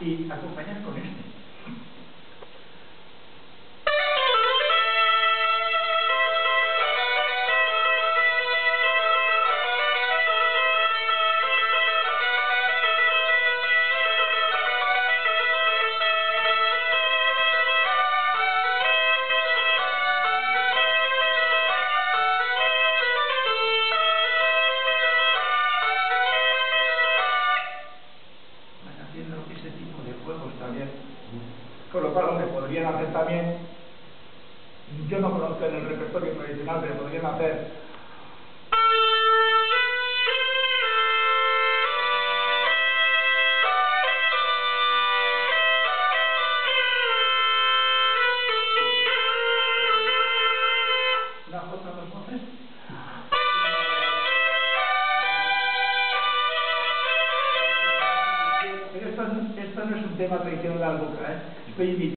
y acompañar con este. Haciendo ese tipo de juegos también, con lo cual lo que podrían hacer también, yo no conozco en el repertorio tradicional, pero podrían hacer una jota, dos voces. Pero esto no es un tema tradicional de la boca, estoy invitando.